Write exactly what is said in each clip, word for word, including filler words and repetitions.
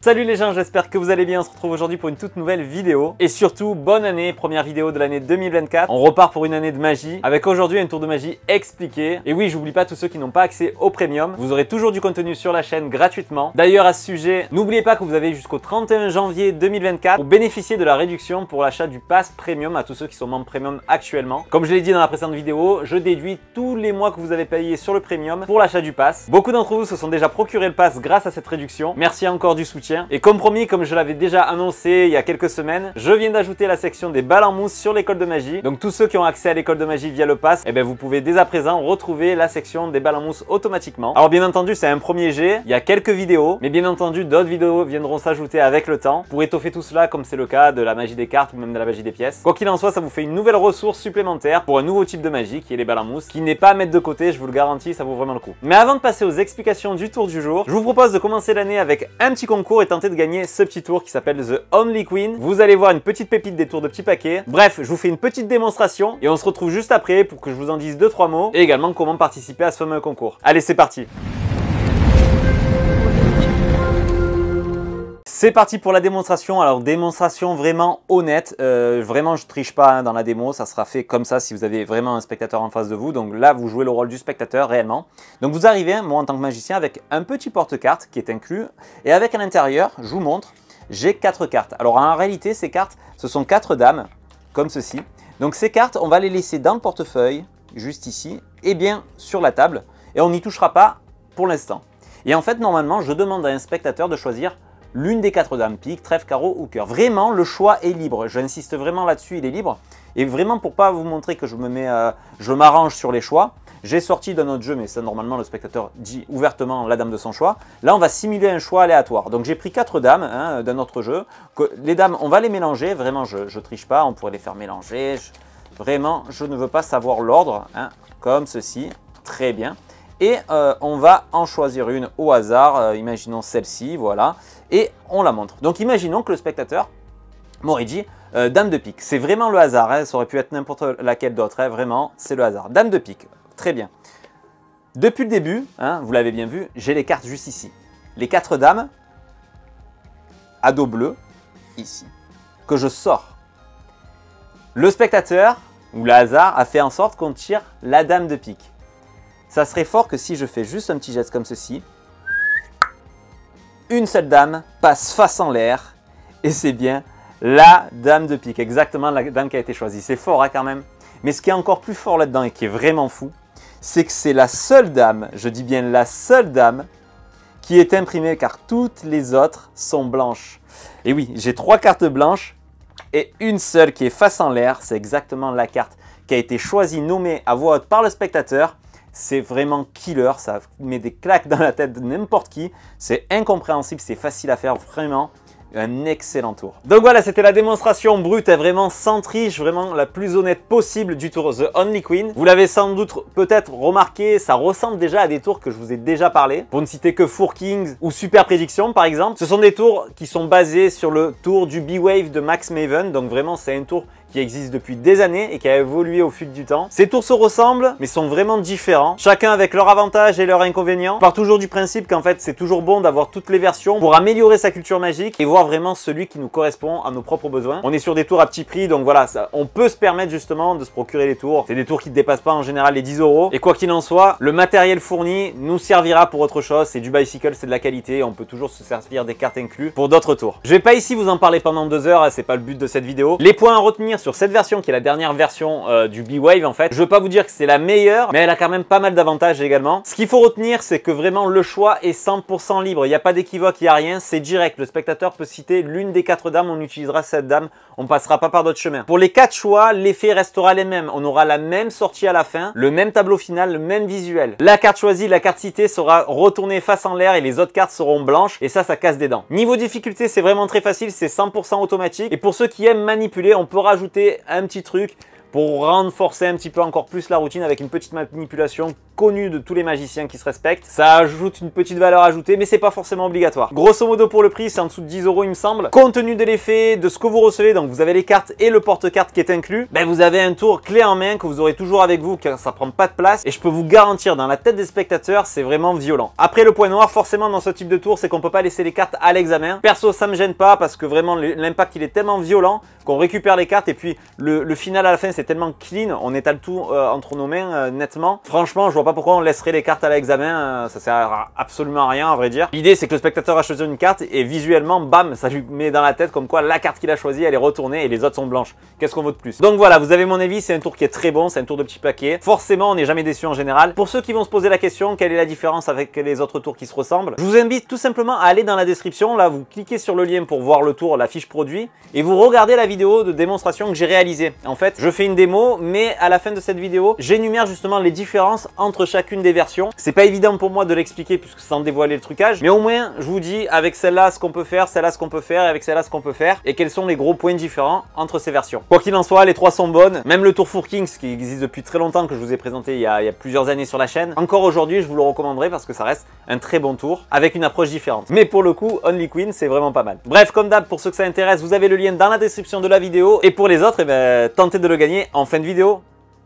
Salut les gens, j'espère que vous allez bien. On se retrouve aujourd'hui pour une toute nouvelle vidéo. Et surtout, bonne année, première vidéo de l'année deux mille vingt-quatre. On repart pour une année de magie, avec aujourd'hui un tour de magie expliqué. Et oui, j'oublie pas tous ceux qui n'ont pas accès au premium. Vous aurez toujours du contenu sur la chaîne gratuitement. D'ailleurs, à ce sujet, n'oubliez pas que vous avez jusqu'au trente et un janvier deux mille vingt-quatre pour bénéficier de la réduction pour l'achat du pass premium à tous ceux qui sont membres premium actuellement. Comme je l'ai dit dans la précédente vidéo, je déduis tous les mois que vous avez payé sur le premium pour l'achat du pass. Beaucoup d'entre vous se sont déjà procuré le pass grâce à cette réduction. Merci encore du soutien. Et comme promis, comme je l'avais déjà annoncé il y a quelques semaines, je viens d'ajouter la section des balles en mousse sur l'école de magie. Donc tous ceux qui ont accès à l'école de magie via le pass, eh bien, vous pouvez dès à présent retrouver la section des balles en mousse automatiquement. Alors bien entendu, c'est un premier jet, il y a quelques vidéos, mais bien entendu d'autres vidéos viendront s'ajouter avec le temps pour étoffer tout cela, comme c'est le cas de la magie des cartes ou même de la magie des pièces. Quoi qu'il en soit, ça vous fait une nouvelle ressource supplémentaire pour un nouveau type de magie qui est les balles en mousse, qui n'est pas à mettre de côté, je vous le garantis, ça vaut vraiment le coup. Mais avant de passer aux explications du tour du jour, je vous propose de commencer l'année avec un petit concours et tenter de gagner ce petit tour qui s'appelle The Only Queen. Vous allez voir une petite pépite des tours de petits paquets. Bref, je vous fais une petite démonstration et on se retrouve juste après pour que je vous en dise deux trois mots et également comment participer à ce fameux concours. Allez, c'est parti. C'est parti pour la démonstration. Alors démonstration vraiment honnête, euh, vraiment je triche pas hein, dans la démo, ça sera fait comme ça si vous avez vraiment un spectateur en face de vous. Donc là vous jouez le rôle du spectateur réellement. Donc vous arrivez, moi en tant que magicien, avec un petit porte-carte qui est inclus et avec à l'intérieur, je vous montre, j'ai quatre cartes. Alors en réalité ces cartes, ce sont quatre dames comme ceci. Donc ces cartes, on va les laisser dans le portefeuille, juste ici, et bien sur la table et on n'y touchera pas pour l'instant. Et en fait normalement je demande à un spectateur de choisir l'une des quatre dames, pique, trèfle, carreau ou cœur. Vraiment, le choix est libre. J'insiste vraiment là-dessus, il est libre. Et vraiment, pour pas vous montrer que je me mets, euh, je m'arrange sur les choix, j'ai sorti d'un autre jeu, mais ça, normalement, le spectateur dit ouvertement la dame de son choix. Là, on va simuler un choix aléatoire. Donc, j'ai pris quatre dames hein, d'un autre jeu. Que, les dames, on va les mélanger. Vraiment, je ne triche pas. On pourrait les faire mélanger. Je, vraiment, je ne veux pas savoir l'ordre. Hein, comme ceci. Très bien. Et euh, on va en choisir une au hasard, euh, imaginons celle-ci, voilà, et on la montre. Donc imaginons que le spectateur m'aurait dit euh, dame de pique. C'est vraiment le hasard, hein, ça aurait pu être n'importe laquelle d'autre, hein, vraiment, c'est le hasard. Dame de pique, très bien. Depuis le début, hein, vous l'avez bien vu, j'ai les cartes juste ici. Les quatre dames, à dos bleu, ici, que je sors. Le spectateur, ou le hasard, a fait en sorte qu'on tire la dame de pique. Ça serait fort que si je fais juste un petit geste comme ceci, une seule dame passe face en l'air et c'est bien la dame de pique, exactement la dame qui a été choisie. C'est fort hein, quand même. Mais ce qui est encore plus fort là-dedans et qui est vraiment fou, c'est que c'est la seule dame, je dis bien la seule dame, qui est imprimée car toutes les autres sont blanches. Et oui, j'ai trois cartes blanches et une seule qui est face en l'air, c'est exactement la carte qui a été choisie, nommée à voix haute par le spectateur. C'est vraiment killer, ça met des claques dans la tête de n'importe qui. C'est incompréhensible, c'est facile à faire, vraiment un excellent tour. Donc voilà, c'était la démonstration brute, vraiment sans triche, vraiment la plus honnête possible du tour The Only Queen. Vous l'avez sans doute peut-être remarqué, ça ressemble déjà à des tours que je vous ai déjà parlé. Pour ne citer que Four Kings ou Super Prédiction par exemple. Ce sont des tours qui sont basés sur le tour du B-Wave de Max Maven. Donc vraiment, c'est un tour qui existe depuis des années et qui a évolué au fil du temps. Ces tours se ressemblent, mais sont vraiment différents. Chacun avec leurs avantages et leurs inconvénients. On part toujours du principe qu'en fait, c'est toujours bon d'avoir toutes les versions pour améliorer sa culture magique et voir vraiment celui qui nous correspond à nos propres besoins. On est sur des tours à petit prix, donc voilà, ça, on peut se permettre justement de se procurer les tours. C'est des tours qui ne dépassent pas en général les dix euros. Et quoi qu'il en soit, le matériel fourni nous servira pour autre chose. C'est du bicycle, c'est de la qualité. On peut toujours se servir des cartes incluses pour d'autres tours. Je vais pas ici vous en parler pendant deux heures, c'est pas le but de cette vidéo. Les points à retenir sur cette version qui est la dernière version euh, du B-Wave en fait. Je veux pas vous dire que c'est la meilleure, mais elle a quand même pas mal d'avantages également. Ce qu'il faut retenir, c'est que vraiment le choix est cent pour cent libre. Il n'y a pas d'équivoque, il n'y a rien, c'est direct. Le spectateur peut citer l'une des quatre dames, on utilisera cette dame, on passera pas par d'autres chemins. Pour les quatre choix, l'effet restera les mêmes. On aura la même sortie à la fin, le même tableau final, le même visuel. La carte choisie, la carte citée sera retournée face en l'air et les autres cartes seront blanches et ça, ça casse des dents. Niveau difficulté, c'est vraiment très facile, c'est cent pour cent automatique. Et pour ceux qui aiment manipuler, on peut rajouter un petit truc pour renforcer un petit peu encore plus la routine avec une petite manipulation connue de tous les magiciens qui se respectent. Ça ajoute une petite valeur ajoutée, mais c'est pas forcément obligatoire. Grosso modo pour le prix, c'est en dessous de dix euros il me semble. Compte tenu de l'effet, de ce que vous recevez, donc vous avez les cartes et le porte-carte qui est inclus, ben vous avez un tour clé en main que vous aurez toujours avec vous, car ça prend pas de place. Et je peux vous garantir, dans la tête des spectateurs, c'est vraiment violent. Après, le point noir, forcément, dans ce type de tour, c'est qu'on peut pas laisser les cartes à l'examen. Perso, ça me gêne pas parce que vraiment l'impact il est tellement violent qu'on récupère les cartes et puis le, le final à la fin c'est tellement clean, on étale tout euh, entre nos mains euh, nettement. Franchement, je vois pas pourquoi on laisserait les cartes à l'examen, euh, ça sert absolument à rien à vrai dire. L'idée c'est que le spectateur a choisi une carte et visuellement, bam, ça lui met dans la tête comme quoi la carte qu'il a choisie elle est retournée et les autres sont blanches. Qu'est-ce qu'on veut de plus? Donc voilà, vous avez mon avis, c'est un tour qui est très bon, c'est un tour de petit paquet. Forcément, on n'est jamais déçu en général. Pour ceux qui vont se poser la question, quelle est la différence avec les autres tours qui se ressemblent? Je vous invite tout simplement à aller dans la description, là vous cliquez sur le lien pour voir le tour, la fiche produit et vous regardez la vidéo de démonstration que j'ai réalisée. En fait, je fais une démo, mais à la fin de cette vidéo, j'énumère justement les différences entre chacune des versions. C'est pas évident pour moi de l'expliquer puisque sans dévoiler le trucage, mais au moins je vous dis avec celle-là ce qu'on peut faire, celle-là ce qu'on peut faire, et avec celle-là ce qu'on peut faire, et quels sont les gros points différents entre ces versions. Quoi qu'il en soit, les trois sont bonnes. Même le tour Four Kings qui existe depuis très longtemps, que je vous ai présenté il y a, il y a plusieurs années sur la chaîne, encore aujourd'hui je vous le recommanderai parce que ça reste un très bon tour avec une approche différente. Mais pour le coup, Only Queen c'est vraiment pas mal. Bref, comme d'hab, pour ceux que ça intéresse, vous avez le lien dans la description de la vidéo, et pour les autres, eh ben, tentez de le gagner en fin de vidéo.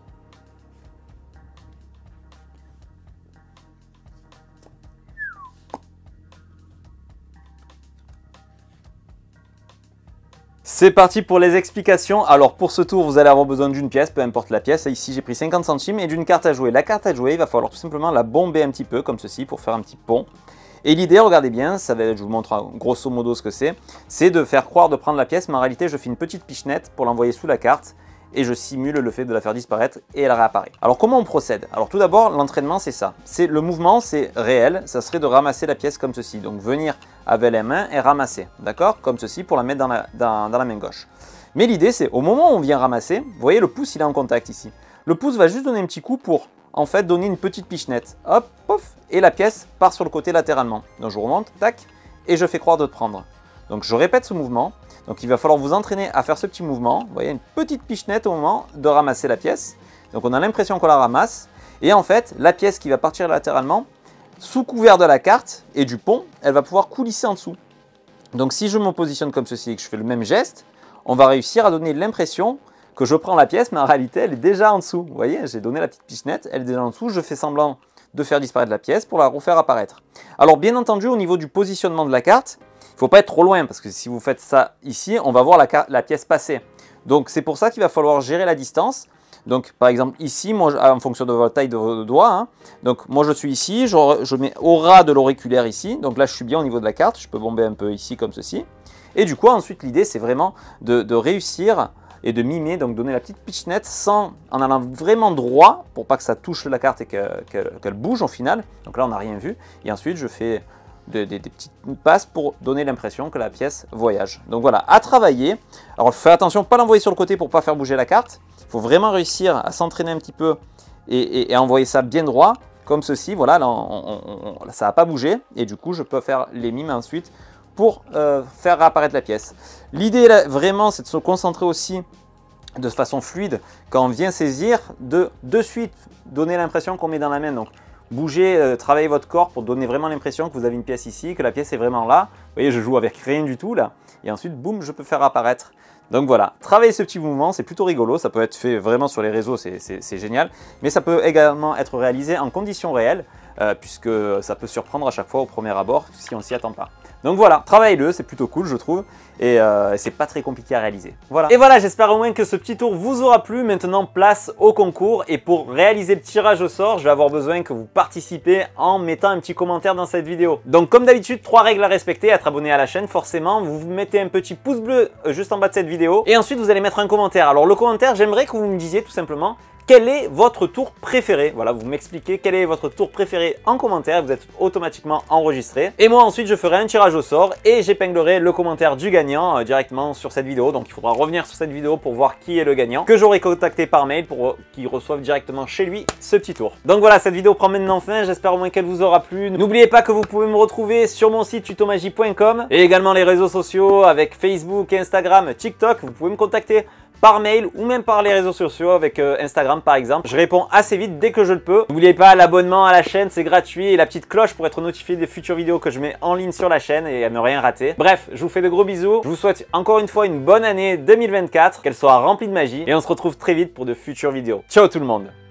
C'est parti pour les explications. Alors pour ce tour, vous allez avoir besoin d'une pièce, peu importe la pièce. Ici, j'ai pris cinquante centimes et d'une carte à jouer. La carte à jouer, il va falloir tout simplement la bomber un petit peu, comme ceci, pour faire un petit pont. Et l'idée, regardez bien, ça va, je vous montre grosso modo ce que c'est, c'est de faire croire de prendre la pièce, mais en réalité, je fais une petite pichenette pour l'envoyer sous la carte et je simule le fait de la faire disparaître et elle réapparaît. Alors comment on procède? Alors tout d'abord, l'entraînement, c'est ça. C'est le mouvement, c'est réel, ça serait de ramasser la pièce comme ceci. Donc venir avec la main et ramasser, d'accord? Comme ceci pour la mettre dans la, dans, dans la main gauche. Mais l'idée, c'est au moment où on vient ramasser, vous voyez, le pouce, il est en contact ici. Le pouce va juste donner un petit coup pour en fait donner une petite pichenette. Hop, pof, et la pièce part sur le côté latéralement. Donc je remonte, tac, et je fais croire de prendre. Donc je répète ce mouvement. Donc il va falloir vous entraîner à faire ce petit mouvement. Vous voyez, une petite pichenette au moment de ramasser la pièce. Donc on a l'impression qu'on la ramasse. Et en fait, la pièce qui va partir latéralement, sous couvert de la carte et du pont, elle va pouvoir coulisser en dessous. Donc si je me positionne comme ceci et que je fais le même geste, on va réussir à donner l'impression que je prends la pièce, mais en réalité, elle est déjà en dessous. Vous voyez, j'ai donné la petite pichenette, elle est déjà en dessous. Je fais semblant de faire disparaître la pièce pour la refaire apparaître. Alors bien entendu, au niveau du positionnement de la carte, il ne faut pas être trop loin parce que si vous faites ça ici, on va voir la, la pièce passer. Donc c'est pour ça qu'il va falloir gérer la distance. Donc par exemple ici, moi, en fonction de votre taille de vos doigts, hein, donc moi je suis ici, je, je mets au ras de l'auriculaire ici. Donc là je suis bien au niveau de la carte, je peux bomber un peu ici comme ceci. Et du coup ensuite l'idée c'est vraiment de, de réussir et de mimer, donc donner la petite pichenette sans, en allant vraiment droit pour pas que ça touche la carte et qu'elle qu'elle, qu'elle bouge au final. Donc là on n'a rien vu. Et ensuite je fais Des, des, des petites passes pour donner l'impression que la pièce voyage. Donc voilà, à travailler. Alors faites attention, pas l'envoyer sur le côté pour pas faire bouger la carte. Il faut vraiment réussir à s'entraîner un petit peu et, et, et envoyer ça bien droit, comme ceci. Voilà, là, on, on, on, ça n'a pas bougé. Et du coup, je peux faire les mimes ensuite pour euh, faire réapparaître la pièce. L'idée vraiment, c'est de se concentrer aussi de façon fluide quand on vient saisir, de de suite donner l'impression qu'on met dans la main. Donc bougez, euh, travaillez votre corps pour donner vraiment l'impression que vous avez une pièce ici, que la pièce est vraiment là. Vous voyez, je joue avec rien du tout là. Et ensuite, boum, je peux faire apparaître. Donc voilà, travaillez ce petit mouvement, c'est plutôt rigolo. Ça peut être fait vraiment sur les réseaux, c'est génial. Mais ça peut également être réalisé en conditions réelles, euh, puisque ça peut surprendre à chaque fois au premier abord si on ne s'y attend pas. Donc voilà, travaillez-le, c'est plutôt cool je trouve, et euh, c'est pas très compliqué à réaliser. Voilà. Et voilà, j'espère au moins que ce petit tour vous aura plu. Maintenant, place au concours, et pour réaliser le tirage au sort, je vais avoir besoin que vous participez en mettant un petit commentaire dans cette vidéo. Donc comme d'habitude, trois règles à respecter: être abonné à la chaîne forcément, vous mettez un petit pouce bleu juste en bas de cette vidéo, et ensuite vous allez mettre un commentaire. Alors le commentaire, j'aimerais que vous me disiez tout simplement quel est votre tour préféré. Voilà, vous m'expliquez quel est votre tour préféré en commentaire, vous êtes automatiquement enregistré. Et moi ensuite je ferai un tirage au sort et j'épinglerai le commentaire du gagnant euh, directement sur cette vidéo. Donc il faudra revenir sur cette vidéo pour voir qui est le gagnant, que j'aurai contacté par mail pour qu'il reçoive directement chez lui ce petit tour. Donc voilà, cette vidéo prend maintenant fin, j'espère au moins qu'elle vous aura plu. N'oubliez pas que vous pouvez me retrouver sur mon site tutomagie point com et également les réseaux sociaux avec Facebook, Instagram, TikTok. Vous pouvez me contacter par mail ou même par les réseaux sociaux avec euh, Instagram par exemple. Je réponds assez vite dès que je le peux. N'oubliez pas l'abonnement à la chaîne, c'est gratuit, et la petite cloche pour être notifié des futures vidéos que je mets en ligne sur la chaîne et à ne rien rater. Bref, je vous fais de gros bisous. Je vous souhaite encore une fois une bonne année deux mille vingt-quatre, qu'elle soit remplie de magie, et on se retrouve très vite pour de futures vidéos. Ciao tout le monde!